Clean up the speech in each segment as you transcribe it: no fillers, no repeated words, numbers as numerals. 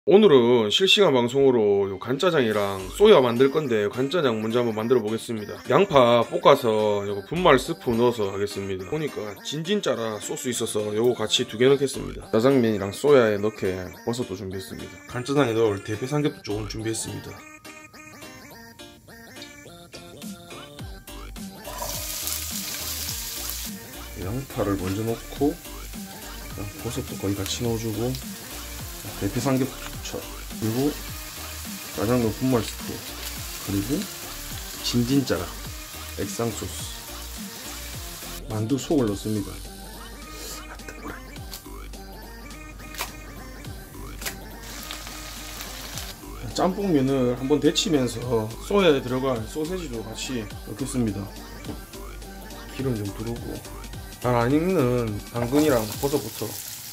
오늘은 실시간 방송으로 요 간짜장이랑 쏘야 만들 건데 간짜장 먼저 한번 만들어 보겠습니다. 양파 볶아서 요거 분말 스프 넣어서 하겠습니다. 보니까 진짜라 소스 있어서 요거 같이 두 개 넣겠습니다. 짜장면이랑 쏘야에 넣게 버섯도 준비했습니다. 간짜장에 넣을 대패 삼겹도 조금 준비했습니다. 양파를 먼저 넣고 버섯도 거의 같이 넣어주고 대패 삼겹살 그리고 짜장면 분말 스프 그리고 진짜라 액상 소스 만두 속을 넣습니다. 짬뽕면을 한번 데치면서 쏘야에 들어갈 소세지도 같이 넣겠습니다. 기름 좀 두르고 잘 안 익는 당근이랑 버섯부터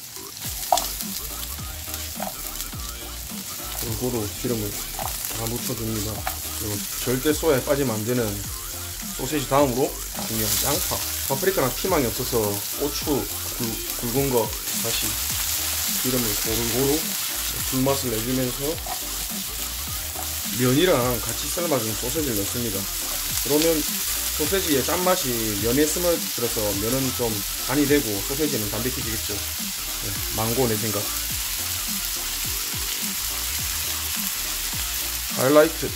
골고루 기름을 다 묻혀줍니다. 그리고 절대 쏘야에 빠지면 안 되는 소시지 다음으로 중요한 양파. 파프리카나 피망이 없어서 고추 굵은 거 다시 기름을 고루고루 불맛을 내주면서 면이랑 같이 삶아준 소세지를 넣습니다. 그러면 소세지의 짠맛이 면에 스며들어서 면은 좀 간이 되고 소세지는 담백해지겠죠. 네, 망고 내 생각. 하이라이트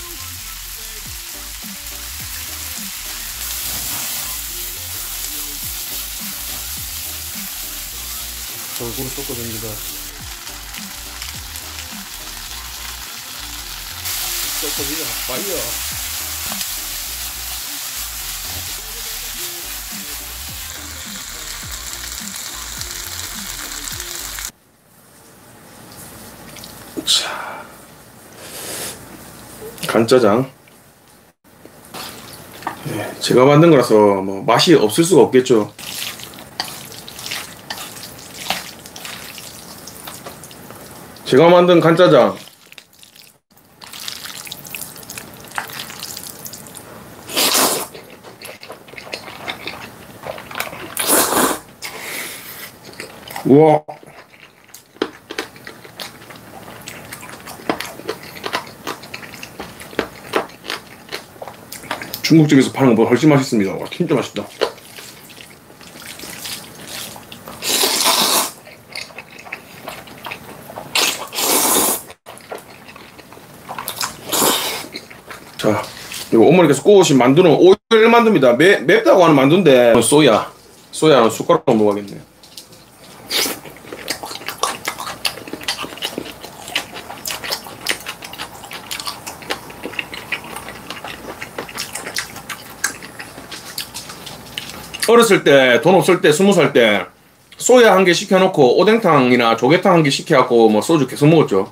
골고루 섞어줍니다. 섞어주자 파이어. 자, 간짜장. 네, 제가 만든 거라서 뭐 맛이 없을 수가 없겠죠. 제가 만든 간짜장. 우와. 중국집에서 파는 것보다 훨씬 맛있습니다. 와, 진짜 맛있다. 자, 이거 어머니께서 구우신 만두는 오일 만두입니다. 맵다고 하는 만두인데 쏘야는 숟가락으로 먹어야겠네요. 어렸을 때 돈 없을 때 20살 때 쏘야 한 개 시켜놓고 오뎅탕이나 조개탕 한 개 시켜갖고 뭐 소주 계속 먹었죠.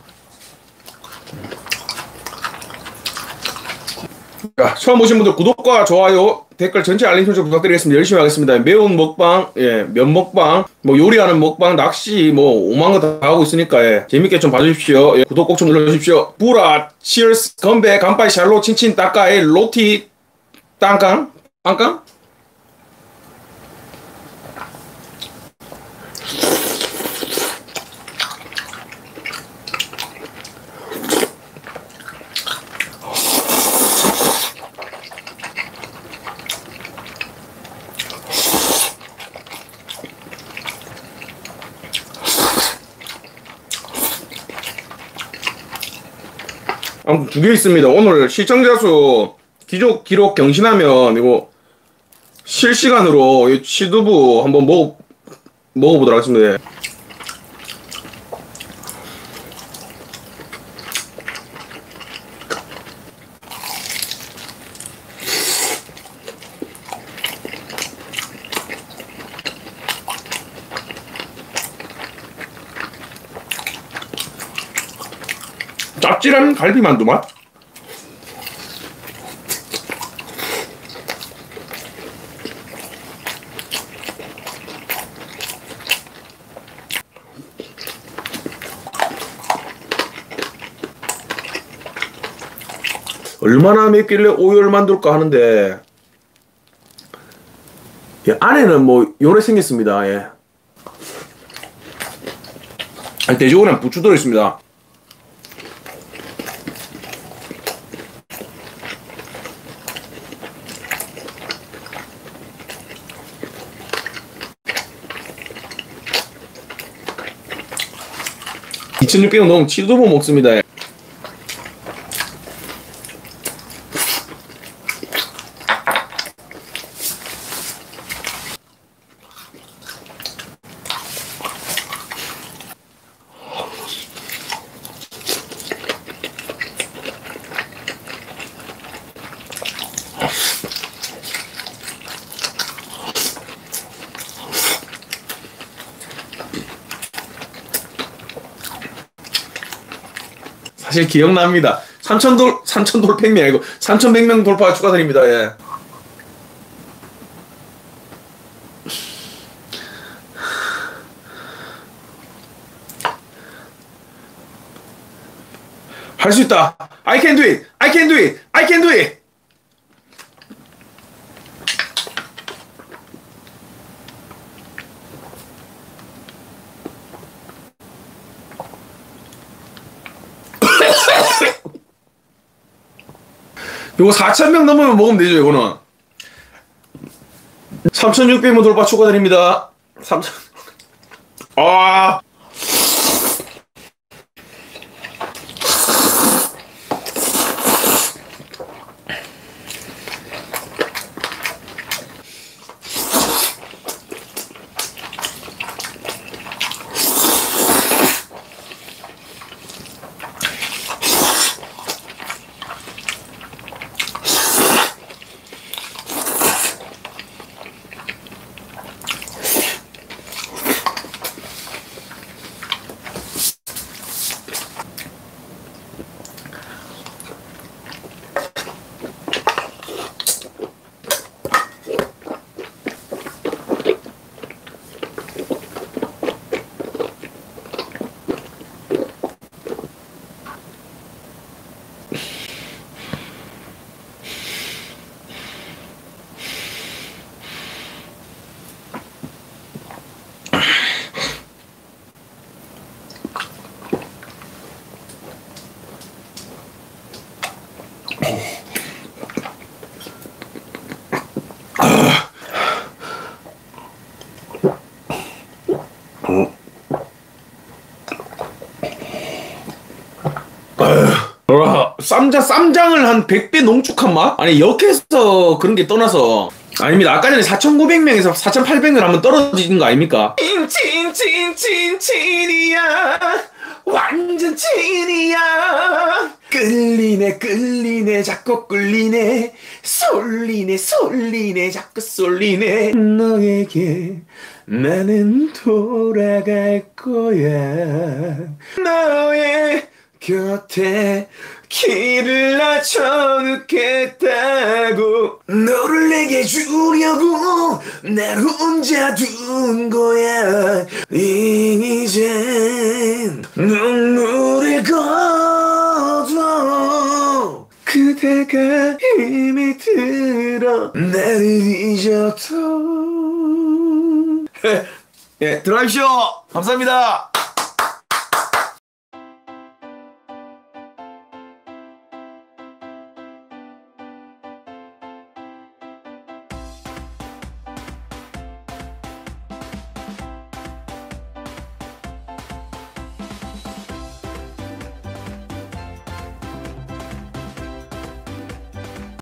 자, 처음 오신 분들 구독과 좋아요 댓글 전체 알림 설정 부탁드리겠습니다. 열심히 하겠습니다. 매운 먹방, 예, 면 먹방, 뭐 요리하는 먹방, 낚시 뭐 5만 거 다 하고 있으니까 예, 재밌게 좀 봐주십시오. 예, 구독 꼭 좀 눌러주십시오. 부라 치얼스 건배 간파이 샬로 친친 따까이 로티 땅깡 빵깡. 아무튼 두 개 있습니다. 오늘 시청자 수 기록 경신하면 이거 실시간으로 시두부 한번 먹어보도록 하겠습니다. 짭짤한 갈비만두 맛? 얼마나 맵길래 오이를 만들까 하는데 예, 안에는 뭐 요래 생겼습니다. 예. 돼지고기랑 부추 들어있습니다. 2600원 넘으면 치즈도 못 먹습니다. 예. 사실 기억납니다. 삼천돌100명 아니고 3100명 돌파 축하드립니다. 예. 할 수 있다. I can do it. I can do it. I can do it. 요거 4000명 넘으면 먹으면 되죠, 이거는. 3600명 돌파 축하드립니다. 3000. 아. 쌈장을 한 100배 농축한 맛? 아니 역해서 그런 게 떠나서 아닙니다. 아까 전에 4900명에서 4800명 한번 떨어지는 거 아닙니까? 찐이야 완전 찐이야 끌리네 자꾸 끌리네 솔리네 자꾸 솔리네 너에게 나는 돌아갈 거야 너의 곁에 길을 낮춰놓겠다고 너를 내게 주려고 날 혼자 둔 거야 이젠 눈물을 거둬 그대가 힘이 들어 나를 잊어도 예, 들어가십시오. 감사합니다.